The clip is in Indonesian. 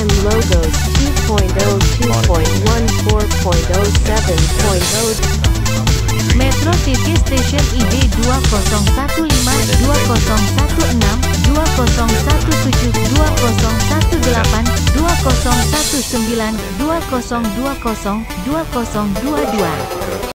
bandicam logos 2.0 2.1 4.0 7.0 Metro TV Station ID 2015 2016 2017 2018 2019 2020 2022